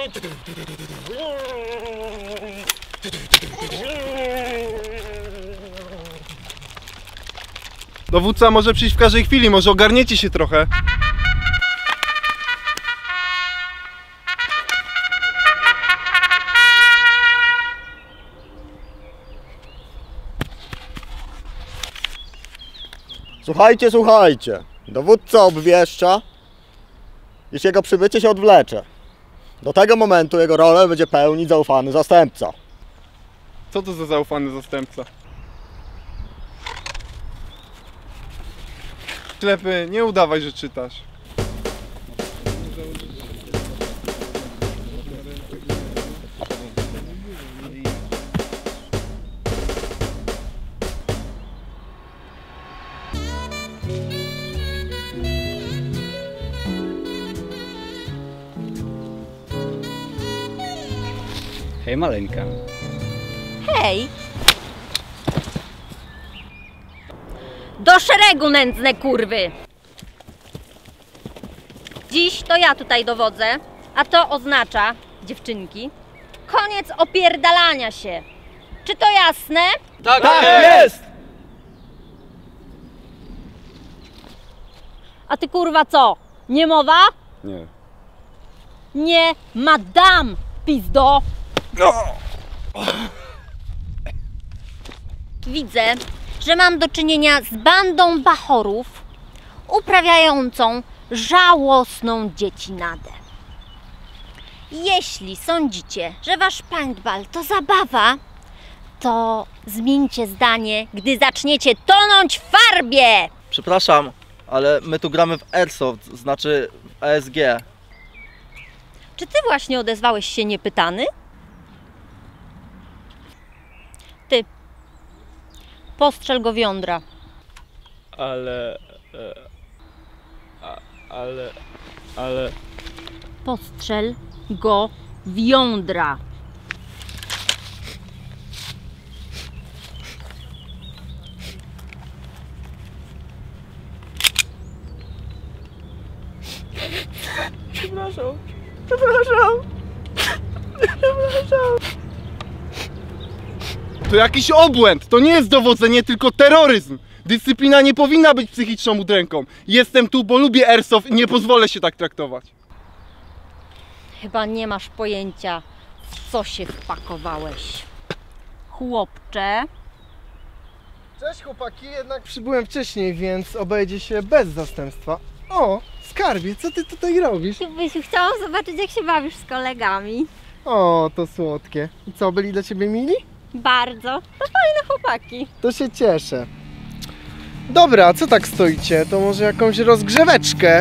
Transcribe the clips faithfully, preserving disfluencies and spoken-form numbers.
Dowódca może przyjść w każdej chwili, może ogarniecie się trochę. Słuchajcie, słuchajcie. Dowódca obwieszcza, iż jego przybycie się odwlecze. Do tego momentu jego rolę będzie pełnić zaufany zastępca. Co to za zaufany zastępca? Ślepy, nie udawaj, że czytasz. Hej, maleńka. Hej! Do szeregu, nędzne kurwy! Dziś to ja tutaj dowodzę, a to oznacza, dziewczynki, koniec opierdalania się. Czy to jasne? Tak, tak jest! A ty kurwa co? Nie mowa? Nie. Nie, madam, pizdo! No. Widzę, że mam do czynienia z bandą bachorów uprawiającą żałosną dziecinadę. Jeśli sądzicie, że wasz paintball to zabawa, to zmieńcie zdanie, gdy zaczniecie tonąć w farbie! Przepraszam, ale my tu gramy w Airsoft, znaczy w A S G. Czy ty właśnie odezwałeś się niepytany? Ty, postrzel go w jądra. Ale... E, a, ale... ale... Postrzel go w jądra. Przepraszam, przepraszam, przepraszam. To jakiś obłęd, to nie jest dowodzenie, tylko terroryzm. Dyscyplina nie powinna być psychiczną udręką. Jestem tu, bo lubię airsoft i nie pozwolę się tak traktować. Chyba nie masz pojęcia, w co się wpakowałeś. Chłopcze. Cześć chłopaki, jednak przybyłem wcześniej, więc obejdzie się bez zastępstwa. O, skarbie, co ty tutaj robisz? Chciałam zobaczyć, jak się bawisz z kolegami. O, to słodkie. I co, byli dla ciebie mili? Bardzo. To fajne chłopaki. To się cieszę. Dobra, co tak stoicie? To może jakąś rozgrzeweczkę?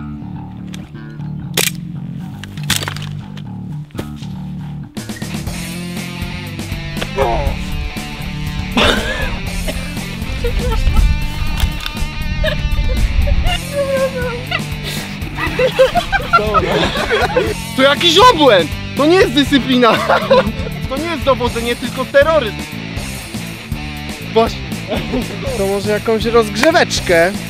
To jakiś obłęd! To nie jest dyscyplina! To nie jest dowodzenie, tylko terroryzm! Właśnie. To może jakąś rozgrzeweczkę?